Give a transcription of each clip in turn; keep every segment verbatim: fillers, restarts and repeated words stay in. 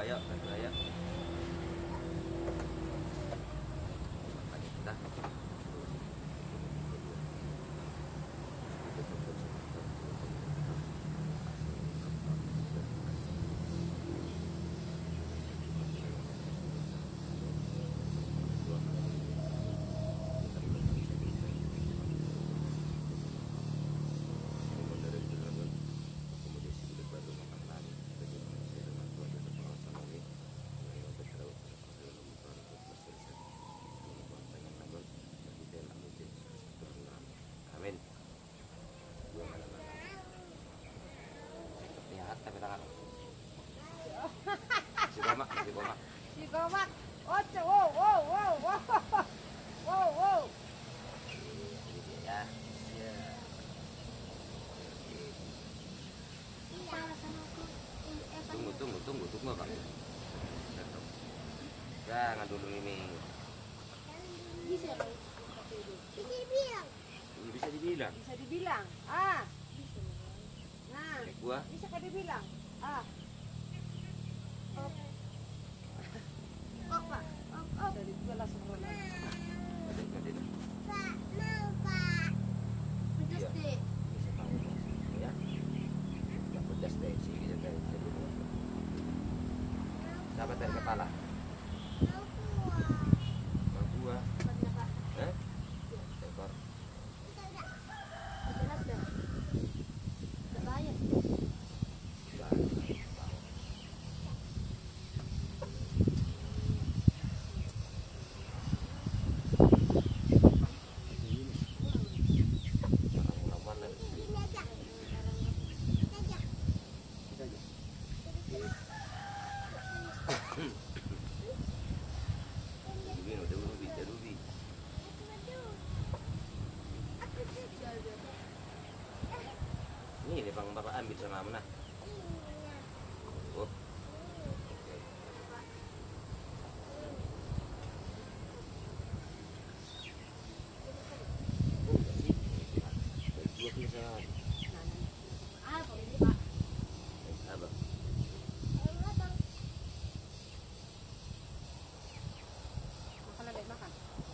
ayo, bantu ayo. Nah. Amin. Lihat tapi tangan. Si Gomak, si Gomak. Si Gomak. Oh, wow, wow, wow, wow. Wow, wow. Ya. Ya. Tunggu, tunggu, tunggu, tunggu, Bang. Jangan dulu Mimi. Bisa dibilang. Bisa dibilang. Bisa dibilang. Ah. Nah, Kayak gua. bisa kan dibilang. Ah. Op. Op, Pak. Op, op. Dari gua langsung rolan. Adek, adek. Pak, mau Pak. Pedas Iya. deh. Bisa tahu. Ya. Yang pedas deh sih gitu kayak gitu. Dapat dari kepala. Mau kuah. Mau gua. Banyak Pak. Eh? Ekor. Pedas dah. Udah bayar. Ini bang bapak ambil sama mana? Oh. Dua pisang. Apa ini Pak? Apa? Makan adek makan.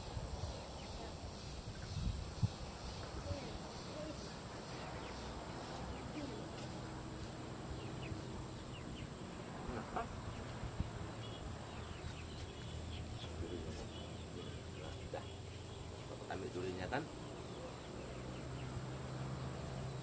Kenapa? Dah. Bapak ambil dulunya kan?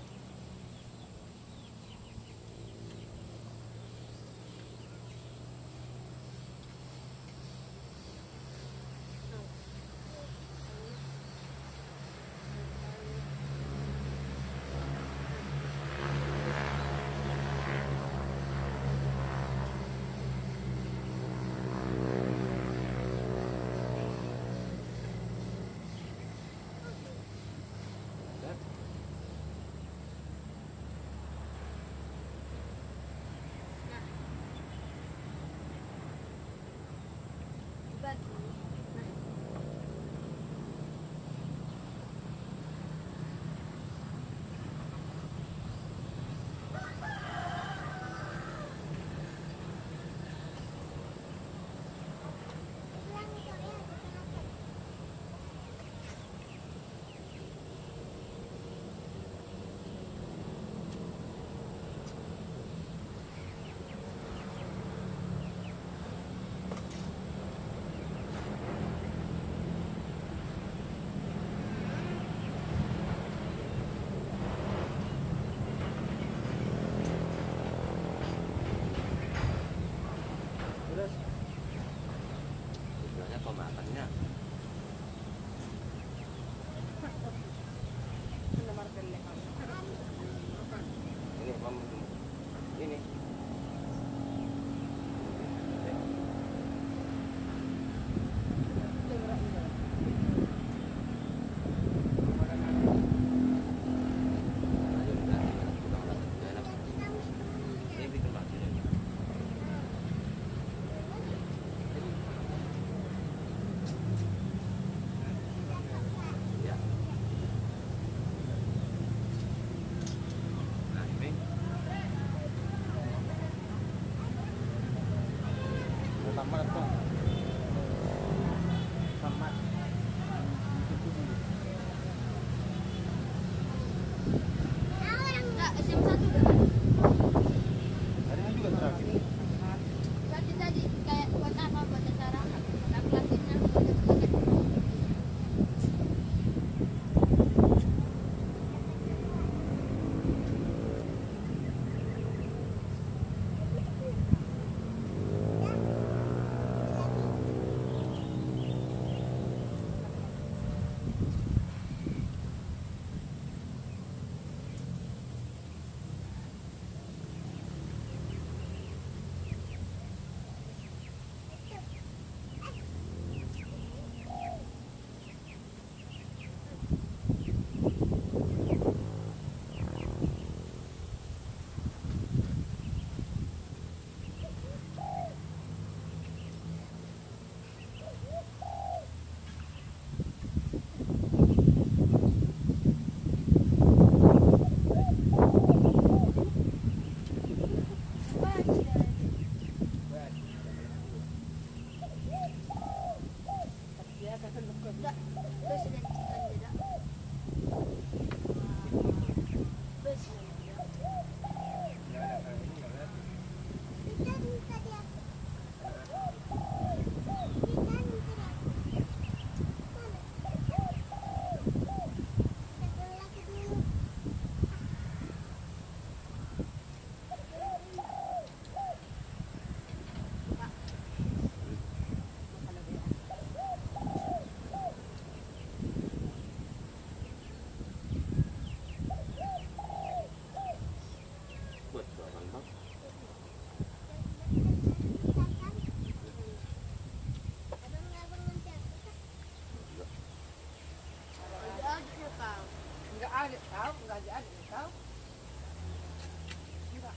adik kau, enggak ada adik kau. Enggak.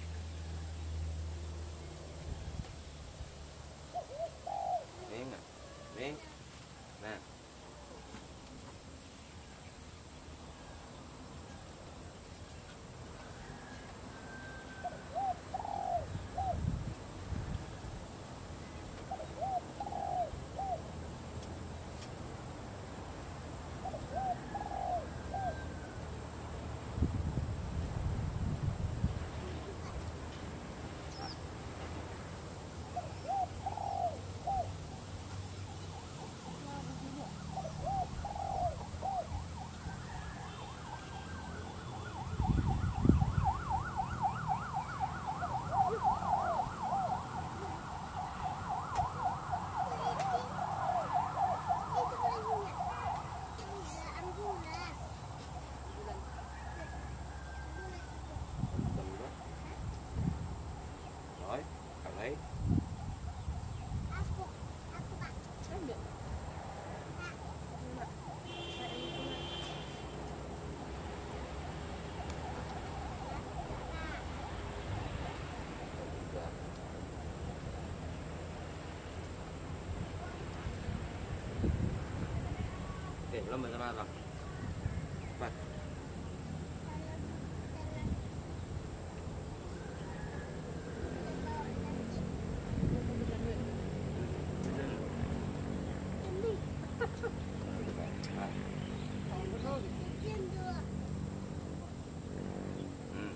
Nih, nggak? Nih. Nah. Rồi, cầm lấy. Oke, belum bersama Bang. Cepat. Hmm.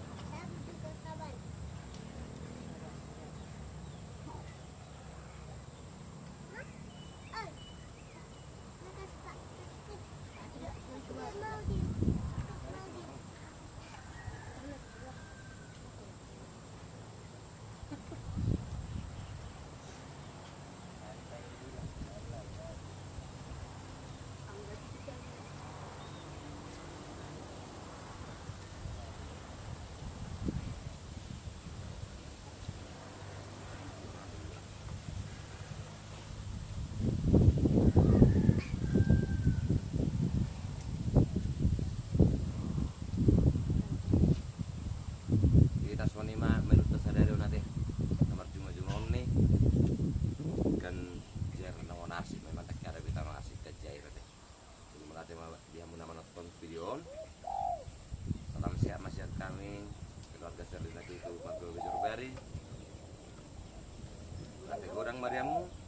Kita sonima menurut sadari nanti kamar cuma-cuma nih kan jar naon asik memang tak ada kita asik ke jair teh. Jadi makanya dia mau nonton video. Salam sehat masyarakat kami keluarga Serlina itu Makro Bejor Bari. Nanti orang Mariamu